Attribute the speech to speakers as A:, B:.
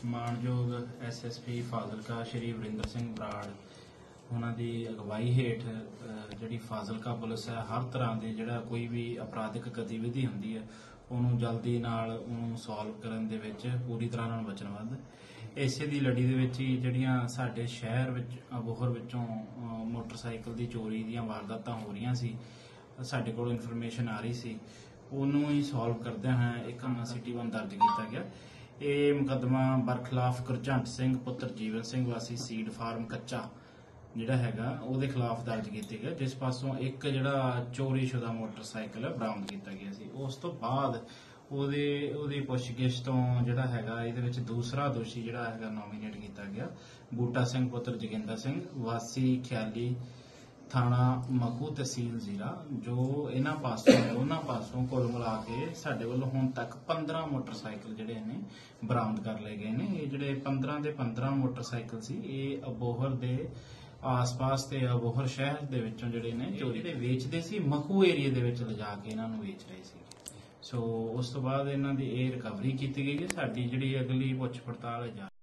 A: ਮਾਣਯੋਗ ਐਸਐਸਪੀ ਫਾਜ਼ਿਲਕਾ ਸ਼੍ਰੀ ਵਰਿੰਦਰ ਸਿੰਘ ਬਰਾੜ ਉਹਨਾਂ ਦੀ ਅਗਵਾਈ ਹੇਠ ਜਿਹੜੀ ਫਾਜ਼ਿਲਕਾ ਪੁਲਿਸ ਹੈ ਹਰ ਤਰ੍ਹਾਂ ਦੇ ਜਿਹੜਾ ਕੋਈ ਵੀ ਅਪਰਾਧਿਕ ਗਤੀਵਿਧੀ ਹੁੰਦੀ ਹੈ ਉਹਨੂੰ ਜਲਦੀ ਨਾਲ ਉਹਨੂੰ ਸੋਲਵ ਕਰਨ ਦੇ ਵਿੱਚ ਪੂਰੀ ਤਰ੍ਹਾਂ ਨਾਲ ਵਚਨਬੱਧ। ਇਸੇ ਦੀ ਲੜੀ ਦੇ ਵਿੱਚ ਹੀ ਜਿਹੜੀਆਂ ਸਾਡੇ ਸ਼ਹਿਰ ਵਿੱਚ ਅਬੋਹਰ ਵਿੱਚੋਂ ਮੋਟਰਸਾਈਕਲ ਦੀ ਚੋਰੀ ਦੀਆਂ ਵਾਰਦਾਤਾਂ ਹੋ ਰਹੀਆਂ ਸੀ, ਸਾਡੇ ਕੋਲ ਇਨਫੋਰਮੇਸ਼ਨ ਆ ਰਹੀ ਸੀ, ਉਹਨੂੰ ਹੀ ਸੋਲਵ ਕਰਦਿਆਂ ਹੋਇਆ ਇੱਕ ਸਿਟੀ 1 ਦਰਜ ਕੀਤਾ ਗਿਆ। ਇਹ ਮੁਕੱਦਮਾ ਬਰਖਲਾਫ ਗੁਰਜੰਟ ਸਿੰਘ ਪੁੱਤਰ ਜੀਵਨ ਸਿੰਘ ਵਾਸੀ ਸੀਡ ਫਾਰਮ ਕੱਚਾ ਜਿਹੜਾ ਹੈਗਾ ਉਹਦੇ ਖਿਲਾਫ ਦਰਜ ਕੀਤਾ ਗਿਆ, ਜਿਸ ਪਾਸੋਂ ਇੱਕ ਜਿਹੜਾ ਚੋਰੀਸ਼ੁਦਾ ਮੋਟਰਸਾਈਕਲ ਬਰਾਮਦ ਕੀਤਾ ਗਿਆ ਸੀ। ਉਸ ਤੋਂ ਬਾਅਦ ਉਹਦੀ ਪੁੱਛਗਿੱਛ ਤੋਂ ਜਿਹੜਾ ਹੈਗਾ ਇਹਦੇ ਵਿੱਚ ਦੂਸਰਾ ਦੋਸ਼ੀ ਜਿਹੜਾ ਹੈਗਾ ਨੋਮੀਨੇਟ ਕੀਤਾ ਗਿਆ, ਬੂਟਾ ਸਿੰਘ ਪੁੱਤਰ ਜੋਗਿੰਦਰ ਸਿੰਘ ਵਾਸੀ ਖਿਆਲੀ ਥਾਣਾ ਮਖੂ ਤਹਿਸੀਲ ਜ਼ੀਰਾ, ਜੋ ਉਹਨਾਂ ਪਾਸੋਂ ਕੁੱਲ ਮਿਲਾ ਕੇ ਸਾਡੇ ਵੱਲੋਂ ਹੁਣ ਤੱਕ 15 ਮੋਟਰਸਾਈਕਲ ਜਿਹੜੇ ਨੇ ਬਰਾਮਦ ਕਰ ਲਏ ਗਏ ਨੇ। ਇਹ ਜਿਹੜੇ 15 ਦੇ 15 ਮੋਟਰਸਾਈਕਲ ਸੀ ਇਹ ਅਬੋਹਰ ਦੇ ਆਸ-ਪਾਸ ਤੇ ਅਬੋਹਰ ਸ਼ਹਿਰ ਦੇ ਵਿੱਚੋਂ ਜਿਹੜੇ ਨੇ ਚੋਰੀ ਦੇ ਵੇਚਦੇ ਸੀ, ਮਖੂ ਏਰੀਏ ਦੇ ਵਿੱਚ ਲਿਜਾ ਕੇ ਇਹਨਾਂ ਨੂੰ ਵੇਚ ਰਹੇ ਸੀ। ਸੋ ਉਸ ਤੋਂ ਬਾਅਦ ਇਹਨਾਂ ਦੀ ਇਹ ਰਿਕਵਰੀ ਕੀਤੀ ਗਈ ਹੈ। ਸਾਡੀ ਜਿਹੜੀ ਅਗਲੀ ਪੁੱਛ ਪੜਤਾਲ ਹੈ